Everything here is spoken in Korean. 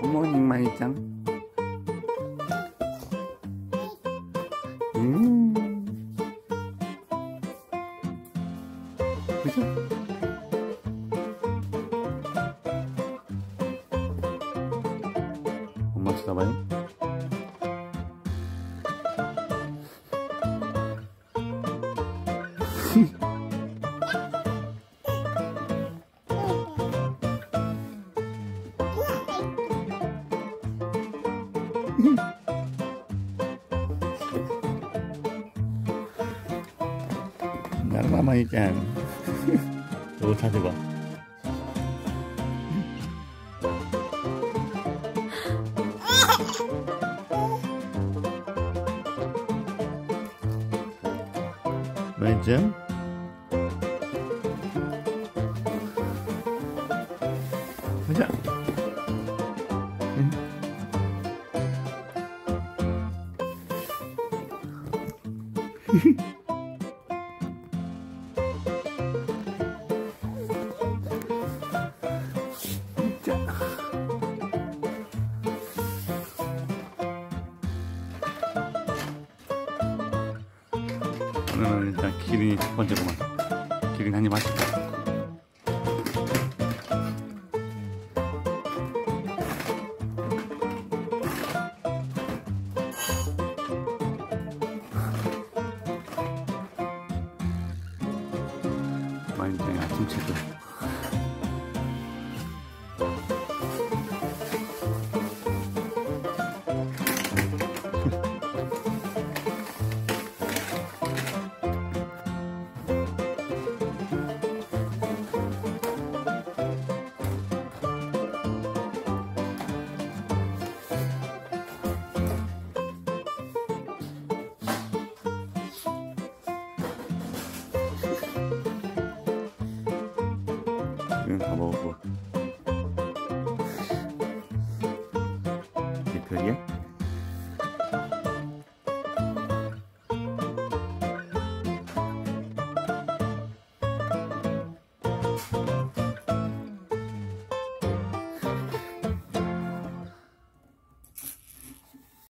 굿모닝 마이짱. 그죠? 엄마 쳐다봐요. 나랑 마이짱. 이거 찾아봐. 마이짱. 가자. 응. 오늘은 일단 기린이 첫 번째구만. 기린 한입 하실까? 마인짱이 아침 체조. 이건 다 먹었고. 이 별이야?